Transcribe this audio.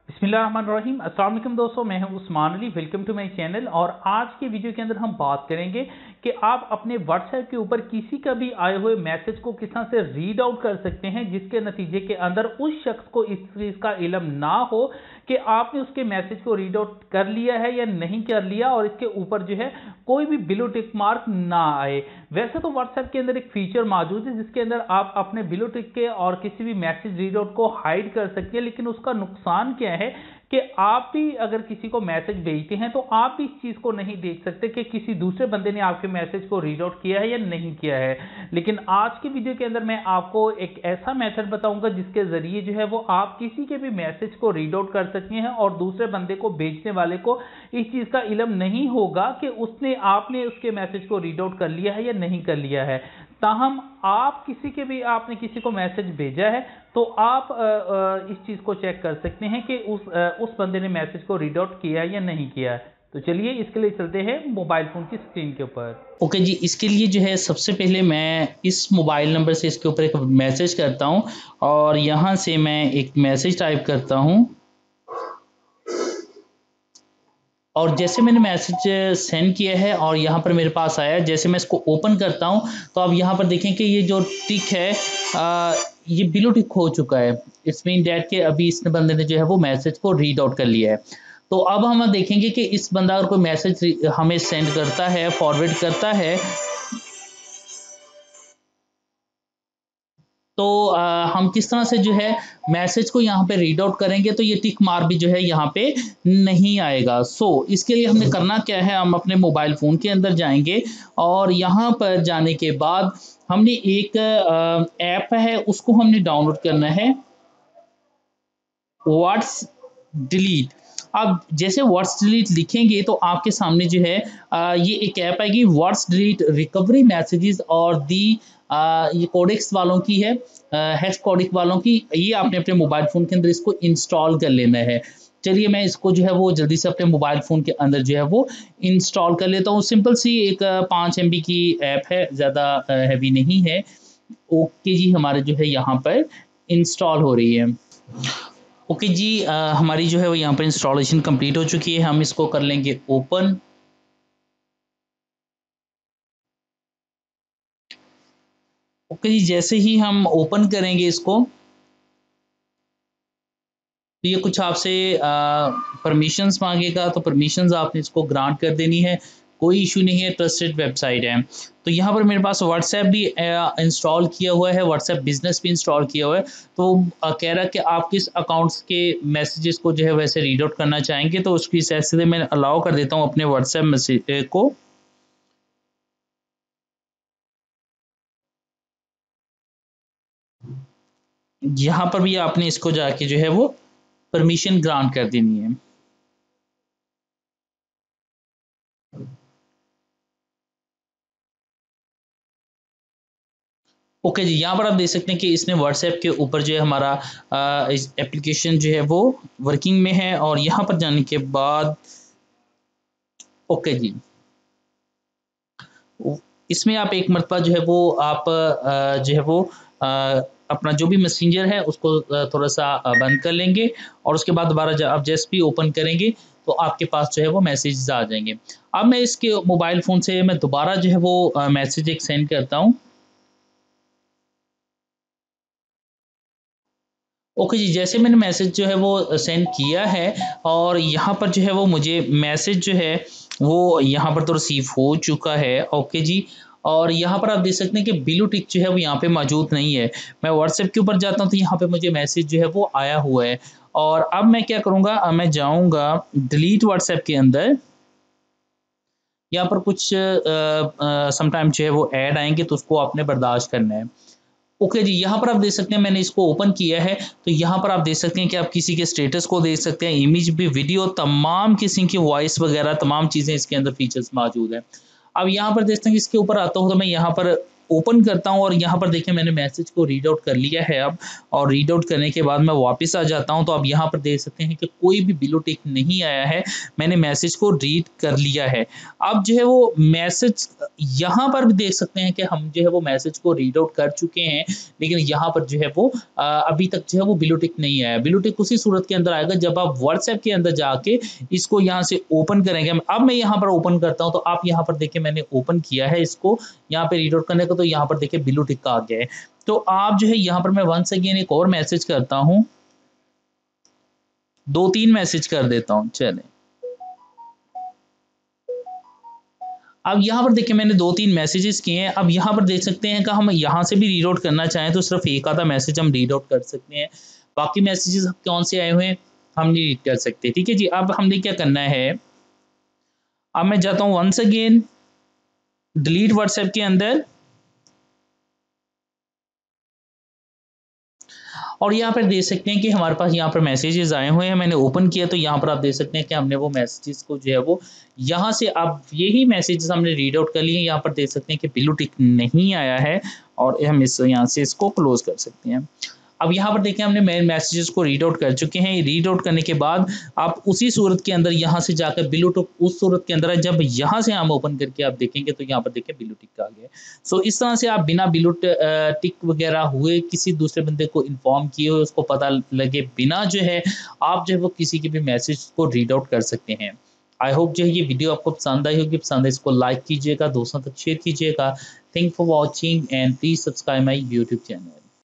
बिस्मिल्लाहिर्रहमानिर्रहीम। अस्सलाम वालेकुम दोस्तों, मैं हूं Usman Ali. Welcome to my channel. और आज के वीडियो के अंदर हम बात करेंगे कि आप अपने व्हाट्सएप के ऊपर किसी का भी आए हुए मैसेज को किस तरह से रीड आउट कर सकते हैं, जिसके नतीजे के अंदर उस शख्स को इस चीज़ का इल्म ना हो कि आपने उसके मैसेज को रीड आउट कर लिया है या नहीं कर लिया, और इसके ऊपर जो है कोई भी ब्लू टिक मार्क ना आए। वैसे तो व्हाट्सएप के अंदर एक फीचर मौजूद है जिसके अंदर आप अपने ब्लू टिक के और किसी भी मैसेज रीड आउट को हाइड कर सकते हैं, लेकिन उसका नुकसान क्या है कि आप भी अगर किसी को मैसेज भेजते हैं तो आप भी इस चीज़ को नहीं देख सकते कि किसी दूसरे बंदे ने आपके मैसेज को रीड आउट किया है या नहीं किया है। लेकिन आज की वीडियो के अंदर मैं आपको एक ऐसा मेथड बताऊंगा जिसके ज़रिए जो है वो आप किसी के भी मैसेज को रीड आउट कर सकते हैं और दूसरे बंदे को भेजने वाले को इस चीज़ का इल्म नहीं होगा कि आपने उसके मैसेज को रीड आउट कर लिया है या नहीं कर लिया है। ताहम आपने किसी को मैसेज भेजा है तो आप इस चीज़ को चेक कर सकते हैं कि उस बंदे ने मैसेज को रीड आउट किया है या नहीं किया है। तो चलिए इसके लिए चलते हैं मोबाइल फ़ोन की स्क्रीन के ऊपर। ओके जी, इसके लिए जो है सबसे पहले मैं इस मोबाइल नंबर से इसके ऊपर एक मैसेज करता हूँ और यहाँ से मैं एक मैसेज टाइप करता हूँ। और जैसे मैंने मैसेज सेंड किया है और यहाँ पर मेरे पास आया है, जैसे मैं इसको ओपन करता हूँ तो आप यहाँ पर देखें कि ये जो टिक है ये ब्लू टिक हो चुका है। इट्स मीन डैट कि अभी इस बंदे ने जो है वो मैसेज को रीड आउट कर लिया है। तो अब हम देखेंगे कि इस बंदा अगर कोई मैसेज हमें सेंड करता है, फॉरवर्ड करता है, तो हम किस तरह से जो है मैसेज को यहाँ पे रीड आउट करेंगे तो ये टिक मार्क भी जो है यहाँ पे नहीं आएगा। इसके लिए हमने करना क्या है, हम अपने मोबाइल फ़ोन के अंदर जाएंगे और यहाँ पर जाने के बाद हमने एक ऐप है उसको हमने डाउनलोड करना है, व्हाट्स डिलीट। आप जैसे व्हाट्स डिलीट लिखेंगे तो आपके सामने जो है ये एक ऐप आएगी, व्हाट्स डिलीट रिकवरी मैसेजेस, और दी ये कोडेक्स वालों की है, हैश कोडेक वालों की। ये आपने अपने मोबाइल फ़ोन के अंदर इसको इंस्टॉल कर लेना है। चलिए मैं इसको जो है वो जल्दी से अपने मोबाइल फ़ोन के अंदर जो है वो इंस्टॉल कर लेता हूँ। सिंपल सी एक 5 MB की ऐप है, ज़्यादा हैवी नहीं है। ओके जी, हमारे जो है यहाँ पर इंस्टॉल हो रही है। ओके जी, हमारी जो है वो यहाँ पर इंस्टॉलेशन कंप्लीट हो चुकी है। हम इसको कर लेंगे ओपन। ओके जी, जैसे ही हम ओपन करेंगे इसको तो ये कुछ आपसे परमिशंस मांगेगा, तो परमिशंस आपने इसको ग्रांट कर देनी है। कोई इशू नहीं है, ट्रस्टेड वेबसाइट है। तो यहाँ पर मेरे पास व्हाट्सएप भी इंस्टॉल किया हुआ है, व्हाट्सएप बिजनेस भी इंस्टॉल किया हुआ है। तो कह रहा है कि आप किस अकाउंट्स के मैसेजेस को जो है वैसे रीड आउट करना चाहेंगे, तो उसकी ऐसे मैं अलाउ कर देता हूँ अपने व्हाट्सएप मैसेज को। यहाँ पर भी आपने इसको जाके जो है वो परमिशन ग्रांट कर देनी है। ओके जी, यहाँ पर आप देख सकते हैं कि इसने व्हाट्सएप के ऊपर जो है हमारा इस एप्लीकेशन जो है वो वर्किंग में है। और यहाँ पर जाने के बाद ओके जी, इसमें आप एक मरतबा जो है वो आप जो है वो अपना जो भी मैसेंजर है उसको थोड़ा सा बंद कर लेंगे और उसके बाद दोबारा आप जैसे भी ओपन करेंगे तो आपके पास जो है वो मैसेज आ जाएंगे। अब मैं इसके मोबाइल फ़ोन से मैं दोबारा जो है वो मैसेज एक सेंड करता हूँ। ओके जी, जैसे मैंने मैसेज जो है वो सेंड किया है और यहाँ पर जो है वो मुझे मैसेज जो है वो यहाँ पर तो रिसीव हो चुका है। ओके जी, और यहाँ पर आप देख सकते हैं कि ब्लू टिक जो है वो यहाँ पे मौजूद नहीं है। मैं व्हाट्सएप के ऊपर जाता हूँ तो यहाँ पे मुझे मैसेज जो है वो आया हुआ है। और अब मैं क्या करूँगा, अब मैं जाऊँगा डिलीट व्हाट्सएप के अंदर। यहाँ पर कुछ समटाइम जो है वो ऐड आएंगे तो उसको आपने बर्दाश्त करना है। ओके जी, यहाँ पर आप देख सकते हैं मैंने इसको ओपन किया है तो यहाँ पर आप देख सकते हैं कि आप किसी के स्टेटस को देख सकते हैं, इमेज भी, वीडियो, तमाम किसी की वॉइस वगैरह तमाम चीज़ें इसके अंदर फीचर्स मौजूद हैं। अब यहाँ पर देखते हैं कि इसके ऊपर आता हूँ तो मैं यहाँ पर ओपन करता हूँ और यहाँ पर देखिए मैंने मैसेज को रीड आउट कर लिया है अब, और रीड आउट करने के बाद मैं वापस आ जाता हूँ, तो अब यहाँ पर देख सकते हैं कि कोई भी ब्लू टिक नहीं आया है, मैंने मैसेज को रीड कर लिया है। अब जो है वो मैसेज यहाँ पर भी देख सकते हैं कि हम जो है वो मैसेज को रीड आउट कर चुके हैं, लेकिन यहाँ पर जो है वो अभी तक जो है वो ब्लू टिक नहीं आया। ब्लू टिक उसी सूरत के अंदर आएगा जब आप व्हाट्सएप के अंदर जाके इसको यहाँ से ओपन करेंगे। अब मैं यहाँ पर ओपन करता हूँ, तो आप यहाँ पर देखिए मैंने ओपन किया है इसको, यहाँ पे रीड आउट करने को, तो यहाँ पर देखिए ब्लू टिक आ गया है। तो आप जो है यहाँ पर मैं वंस अगेन एक और मैसेज करता हूँ, 2-3 मैसेज कर देता हूँ। चलें, अब यहाँ पर देखिए मैंने 2-3 मैसेजेस किए हैं। अब यहाँ पर देख सकते हैं कि हम यहाँ से भी रीड आउट करना चाहें तो सिर्फ एक आधा मैसेज हम रीड आउट कर सकते हैं, बाकी मैसेजेस कौन से आए हुए हैं हम नहीं रीड कर सकते। ठीक है जी, अब हमने क्या करना है, अब मैं जाता हूँ वंस अगेन डिलीट व्हाट्सएप के अंदर, और यहाँ पर देख सकते हैं कि हमारे पास यहाँ पर मैसेजेस आए हुए हैं। मैंने ओपन किया तो यहाँ पर आप देख सकते हैं कि हमने वो मैसेजेस को जो है वो यहाँ से, अब यही मैसेजेस हमने रीड आउट कर लिए। यहाँ पर देख सकते हैं कि ब्लू टिक नहीं आया है, और हम इस यहाँ से इसको क्लोज कर सकते हैं। अब यहाँ पर देखिए हमने मेन मैसेजेस को रीड आउट कर चुके हैं। रीड आउट करने के बाद आप उसी सूरत के अंदर यहाँ से जाकर ब्लू टिक उस सूरत के अंदर है, जब यहाँ से हम ओपन करके आप देखेंगे तो यहाँ पर देखिए ब्लू टिक आ गया। सो इस तरह से आप बिना ब्लू टिक वगैरह हुए किसी दूसरे बंदे को इन्फॉर्म किए हुए, उसको पता लगे बिना जो है आप जो है वो किसी के भी मैसेज को रीड आउट कर सकते हैं। आई होप जो है ये वीडियो आपको पसंद आई होगी। पसंद है इसको लाइक कीजिएगा, दोस्तों तक शेयर कीजिएगा। Thank for watching and please subscribe my YouTube channel.